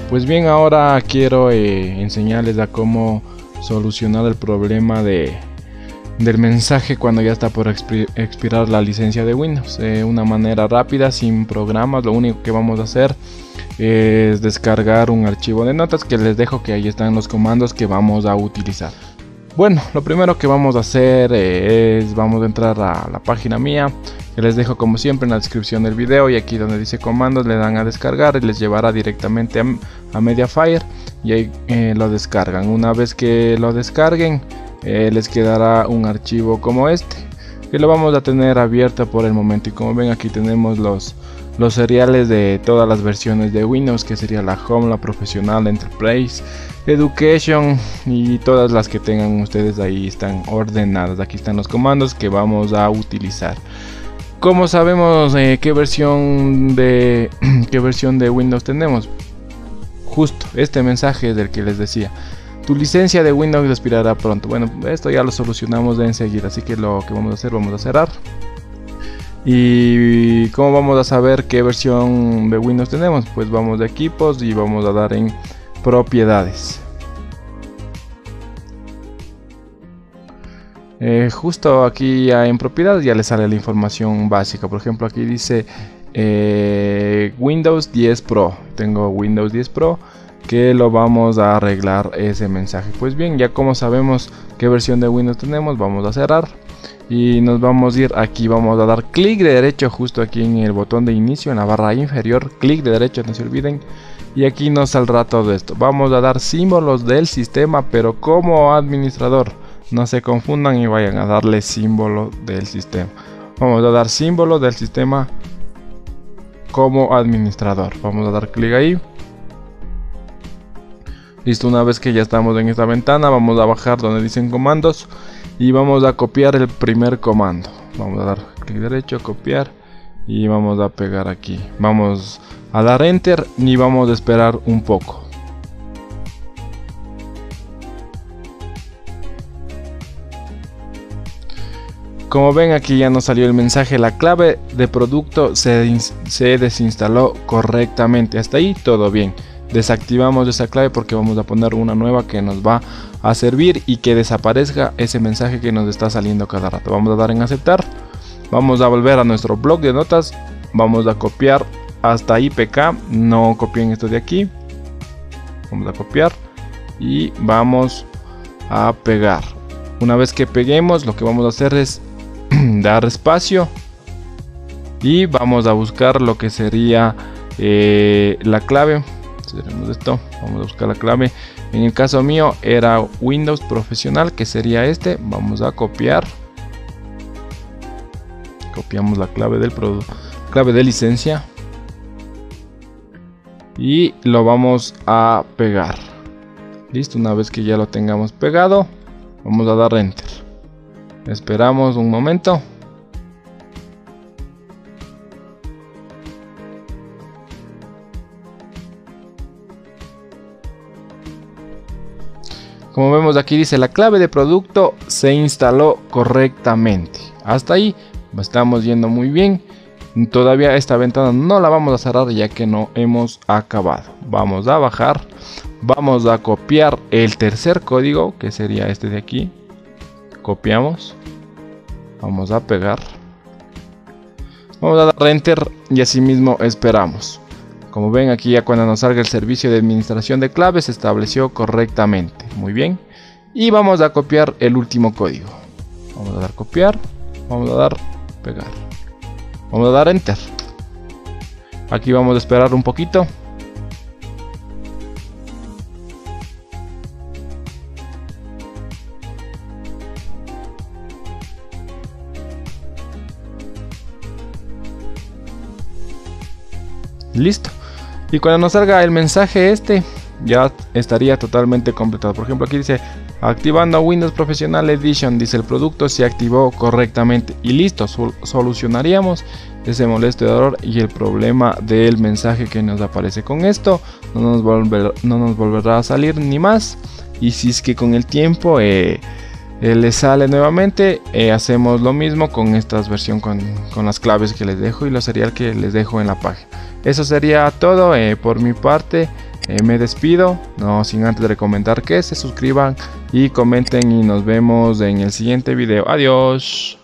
Pues bien, ahora quiero enseñarles a cómo solucionar el problema del mensaje cuando ya está por expirar la licencia de Windows. Una manera rápida, sin programas. Lo único que vamos a hacer es descargar un archivo de notas que les dejo, que ahí están los comandos que vamos a utilizar. Bueno, lo primero que vamos a hacer es vamos a entrar a la página mía, que les dejo como siempre en la descripción del video, y aquí donde dice comandos le dan a descargar y les llevará directamente a Mediafire, y ahí lo descargan. Una vez que lo descarguen les quedará un archivo como este, que lo vamos a tener abierto por el momento. Y como ven, aquí tenemos los seriales de todas las versiones de Windows, que sería la Home, la Profesional, Enterprise, Education y todas las que tengan ustedes. Ahí están ordenadas. Aquí están los comandos que vamos a utilizar. ¿Cómo sabemos qué versión de Windows tenemos? Justo este mensaje es del que les decía: tu licencia de Windows expirará pronto. Bueno, esto ya lo solucionamos de enseguida, así que lo que vamos a hacer, vamos a cerrar. ¿Y cómo vamos a saber qué versión de Windows tenemos? Pues vamos de equipos y vamos a dar en propiedades. Justo aquí ya en propiedades ya le sale la información básica. Por ejemplo, aquí dice Windows 10 Pro. Tengo Windows 10 Pro, que lo vamos a arreglar ese mensaje. Pues bien, ya como sabemos qué versión de Windows tenemos, vamos a cerrar y nos vamos a ir aquí. Vamos a dar clic de derecho justo aquí en el botón de inicio, en la barra inferior, clic de derecho, no se olviden, y aquí nos saldrá todo esto. Vamos a dar símbolos del sistema, pero como administrador, no se confundan y vayan a darle símbolo del sistema. Vamos a dar símbolo del sistema como administrador. Vamos a dar clic ahí. Listo, una vez que ya estamos en esta ventana, vamos a bajar donde dicen comandos y vamos a copiar el primer comando. Vamos a dar clic derecho, copiar, y vamos a pegar aquí. Vamos a dar enter y vamos a esperar un poco. Como ven, aquí ya nos salió el mensaje: la clave de producto se desinstaló correctamente. Hasta ahí todo bien. Desactivamos esa clave porque vamos a poner una nueva que nos va a servir y que desaparezca ese mensaje que nos está saliendo cada rato. Vamos a dar en aceptar. Vamos a volver a nuestro bloc de notas. Vamos a copiar hasta IPK. No copien esto de aquí. Vamos a copiar y vamos a pegar. Una vez que peguemos, lo que vamos a hacer es dar espacio y vamos a buscar lo que sería la clave. Cerremos esto, vamos a buscar la clave. En el caso mío era Windows Profesional, que sería este. Vamos a copiar, copiamos la clave del producto, clave de licencia, y lo vamos a pegar. Listo, una vez que ya lo tengamos pegado, vamos a dar enter. Esperamos un momento. Como vemos, aquí dice: la clave de producto se instaló correctamente. Hasta ahí estamos yendo muy bien. Todavía esta ventana no la vamos a cerrar, ya que no hemos acabado. Vamos a bajar, vamos a copiar el tercer código, que sería este de aquí. Copiamos, vamos a pegar, vamos a dar enter y así mismo esperamos. Como ven, aquí ya cuando nos salga el servicio de administración de claves se estableció correctamente. Muy bien. Y vamos a copiar el último código. Vamos a dar copiar, vamos a dar pegar, vamos a dar enter. Aquí vamos a esperar un poquito. Listo. Y cuando nos salga el mensaje este, ya estaría totalmente completado. Por ejemplo, aquí dice: activando Windows Professional Edition. Dice: el producto se activó correctamente. Y listo, solucionaríamos ese molesto error y el problema del mensaje que nos aparece. Con esto no nos volverá a salir ni más. Y si es que con el tiempo le sale nuevamente, hacemos lo mismo con esta versión, con las claves que les dejo y lo serial que les dejo en la página. Eso sería todo por mi parte. Me despido, no sin antes recomendar que se suscriban y comenten, y nos vemos en el siguiente video. Adiós.